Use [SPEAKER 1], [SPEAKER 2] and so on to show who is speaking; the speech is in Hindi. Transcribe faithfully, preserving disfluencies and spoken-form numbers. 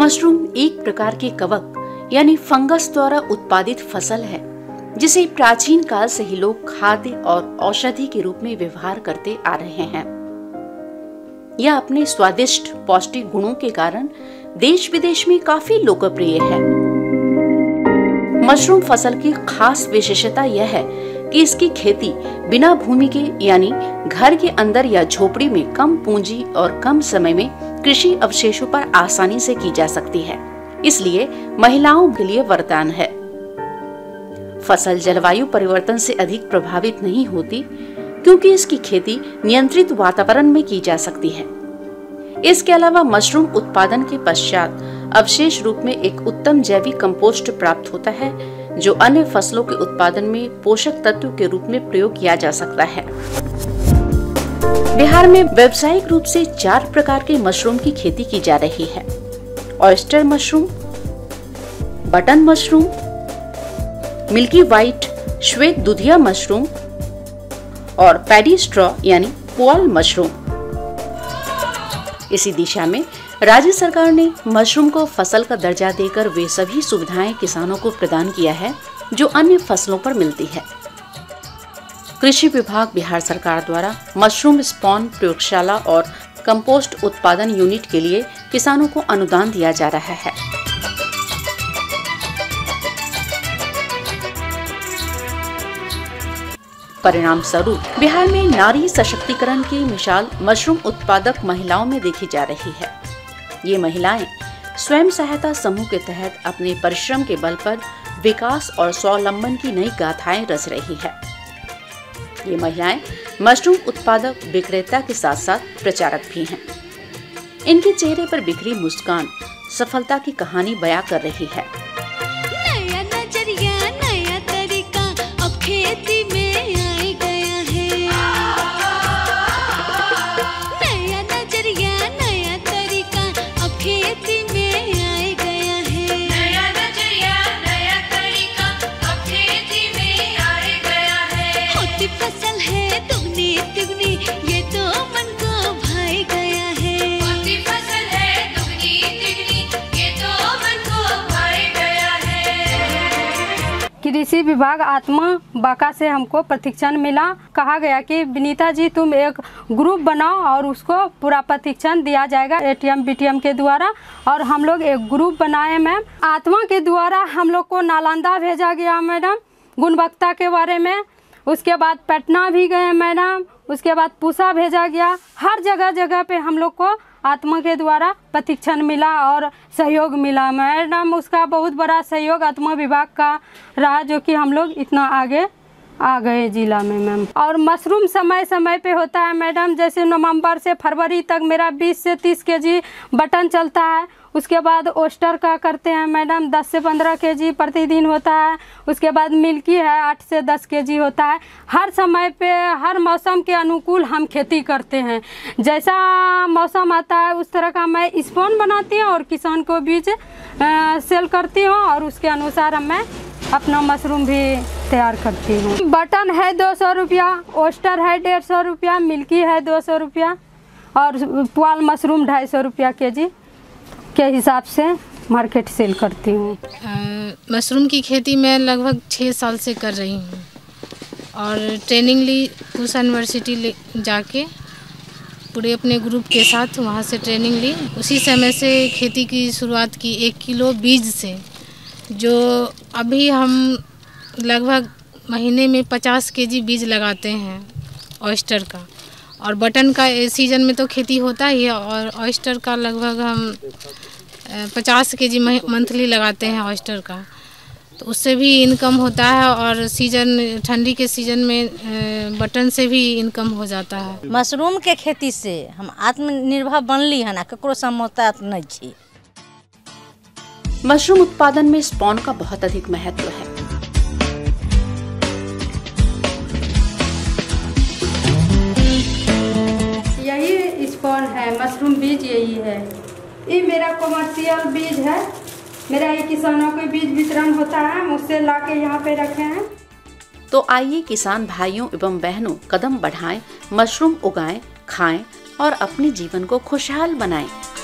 [SPEAKER 1] मशरूम एक प्रकार के कवक यानी फंगस द्वारा उत्पादित फसल है, जिसे प्राचीन काल से ही लोग खाद्य और औषधि के रूप में व्यवहार करते आ रहे हैं। यह अपने स्वादिष्ट पौष्टिक गुणों के कारण देश विदेश में काफी लोकप्रिय है। मशरूम फसल की खास विशेषता यह है कि इसकी खेती बिना भूमि के यानी घर के अंदर या झोपड़ी में कम पूंजी और कम समय में कृषि अवशेषों पर आसानी से की जा सकती है, इसलिए महिलाओं के लिए वरदान है। फसल जलवायु परिवर्तन से अधिक प्रभावित नहीं होती, क्योंकि इसकी खेती नियंत्रित वातावरण में की जा सकती है। इसके अलावा मशरूम उत्पादन के पश्चात अवशेष रूप में एक उत्तम जैविक कंपोस्ट प्राप्त होता है, जो अन्य फसलों के उत्पादन में पोषक तत्व के रूप में प्रयोग किया जा सकता है। बिहार में व्यावसायिक रूप से चार प्रकार के मशरूम की खेती की जा रही है। Oyster mushroom, button mushroom, milky white श्वेत दुधिया मशरूम और पैडी स्ट्रॉ यानी पुआल मशरूम। इसी दिशा में राज्य सरकार ने मशरूम को फसल का दर्जा देकर वे सभी सुविधाएं किसानों को प्रदान किया है जो अन्य फसलों पर मिलती है। कृषि विभाग बिहार सरकार द्वारा मशरूम स्पॉन प्रयोगशाला और कंपोस्ट उत्पादन यूनिट के लिए किसानों को अनुदान दिया जा रहा है। परिणाम स्वरूप बिहार में नारी सशक्तिकरण की मिसाल मशरूम उत्पादक महिलाओं में देखी जा रही है। ये महिलाएं स्वयं सहायता समूह के तहत अपने परिश्रम के बल पर विकास और स्वावलंबन की नई गाथाएं रच रही है। ये महिलाएं मशरूम उत्पादक विक्रेता के साथ साथ प्रचारक भी हैं। इनके चेहरे पर बिखरी मुस्कान सफलता की कहानी बयां कर रही है।
[SPEAKER 2] नया नजरिया, नया तरीका अब खेती में आ गया है। नया नजरिया, नया तरीका अब खेती में आ गया है।
[SPEAKER 3] नया नजरिया, नया तरीका अब खेती में आ गया है।
[SPEAKER 2] होती फसल है दुगनी तिगनी, ये तो मन को भाई गया है।
[SPEAKER 3] होती फसल है दुगनी तिगनी, ये तो मन को भाई गया है।
[SPEAKER 4] कृषि विभाग आत्मा बांका से हमको प्रशिक्षण मिला। कहा गया कि विनीता जी तुम एक ग्रुप बनाओ और उसको पूरा प्रशिक्षण दिया जाएगा एटीएम बीटीएम के द्वारा, और हम लोग एक ग्रुप बनाए मैम। आत्मा के द्वारा हम लोग को नालंदा भेजा गया मैडम गुणवत्ता के बारे में। उसके बाद पटना भी गए मैडम, उसके बाद पूसा भेजा गया। हर जगह जगह पे हम लोग को आत्मा के द्वारा प्रशिक्षण मिला और सहयोग मिला मैडम। उसका बहुत बड़ा सहयोग आत्मा विभाग का रहा, जो कि हम लोग इतना आगे आ गए जिला में मैम। और मशरूम समय समय पे होता है मैडम, जैसे नवंबर से फरवरी तक मेरा बीस से तीस केजी बटन चलता है। उसके बाद ओस्टर का करते हैं मैडम, दस से पंद्रह केजी प्रतिदिन होता है। उसके बाद मिल्की है, आठ से दस केजी होता है। हर समय पे हर मौसम के अनुकूल हम खेती करते हैं। जैसा मौसम आता है उस तरह का मैं स्पॉन बनाती हूँ और किसान को बीज आ, सेल करती हूँ, और उसके अनुसार मैं अपना मशरूम भी तैयार करती हूँ। बटन है दो सौ रुपया, ओस्टर है डेढ़ सौ रुपया, मिल्की है दो सौ रुपया और पुआल मशरूम ढाई सौ रुपया के जी के हिसाब से मार्केट सेल करती हूँ।
[SPEAKER 5] मशरूम की खेती मैं लगभग छः साल से कर रही हूँ और ट्रेनिंग ली पूसा यूनिवर्सिटी जाके पूरे अपने ग्रुप के साथ वहाँ से ट्रेनिंग ली। उसी समय से खेती की शुरुआत की एक किलो बीज से, जो अभी हम लगभग महीने में पचास केजी बीज लगाते हैं ऑयस्टर का। और बटन का सीज़न में तो खेती होता ही है, और ऑयस्टर का लगभग हम पचास केजी मंथली लगाते हैं ऑयस्टर का, तो उससे भी इनकम होता है। और सीजन ठंडी के सीजन में बटन से भी इनकम हो जाता है।
[SPEAKER 6] मशरूम के खेती से हम आत्मनिर्भर बनली है ना, ककरो समझता नहीं छी।
[SPEAKER 1] मशरूम उत्पादन में स्पॉन का बहुत अधिक महत्व है।
[SPEAKER 4] यही स्पॉन है, मशरूम बीज यही है। ये मेरा कमर्शियल बीज है, मेरा ये किसानों को बीज वितरण होता है, हम उससे ला के यहाँ पे रखे हैं।
[SPEAKER 1] तो आइए किसान भाइयों एवं बहनों कदम बढ़ाएं, मशरूम उगाएं, खाएं और अपने जीवन को खुशहाल बनाएं।